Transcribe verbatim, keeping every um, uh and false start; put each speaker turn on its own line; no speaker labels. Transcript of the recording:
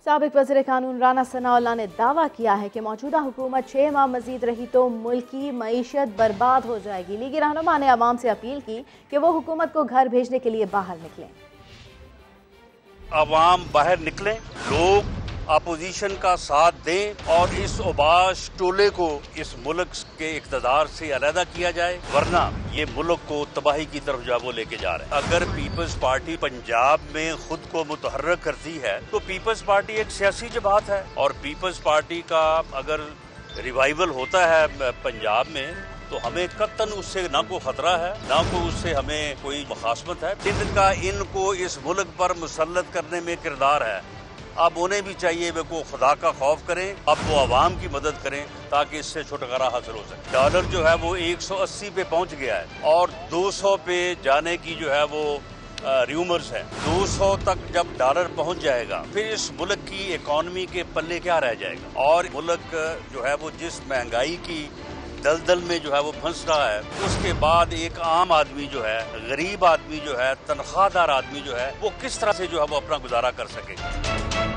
साबिक वज़ीर कानून राना सनाउल्लाह ने दावा किया है कि मौजूदा हुकूमत छह माह मजीद रही तो मुल्क की मईशत बर्बाद हो जाएगी। लीगी रहनुमा ने अवाम से अपील की कि वो हुकूमत को घर भेजने के लिए बाहर निकलें।
अवाम बाहर निकलें, लोग अपोजिशन का साथ दें और इस उबाश टोले को इस मुल्क के इक़्तिदार से अलहदा किया जाए, वरना ये मुल्क को तबाही की तरफ जो वो लेके जा रहे हैं। अगर पीपल्स पार्टी पंजाब में खुद को मुतहर्रिक करती है तो पीपल्स पार्टी एक सियासी जमात है और पीपल्स पार्टी का अगर रिवाइवल होता है पंजाब में तो हमें कतन उससे ना कोई खतरा है, ना कोई उससे हमें कोई मुखासमत है। जिनका इनको इस मुल्क पर मुसल्लत करने में किरदार है, अब उन्हें भी चाहिए वे को खुदा का खौफ करें, अब वो आवाम की मदद करें ताकि इससे छुटकारा हासिल हो सके। डॉलर जो है वो एक सौ अस्सी पे पहुंच गया है और दो सौ पे जाने की जो है वो र्यूमर्स है। दो सौ तक जब डॉलर पहुंच जाएगा फिर इस मुल्क की इकॉनमी के पल्ले क्या रह जाएगा और मुल्क जो है वो जिस महंगाई की दलदल में जो है वो फंस रहा है, उसके बाद एक आम आदमी जो है, गरीब आदमी जो है, तनख्वाहदार आदमी जो है, वो किस तरह से जो है वो अपना गुजारा कर सके।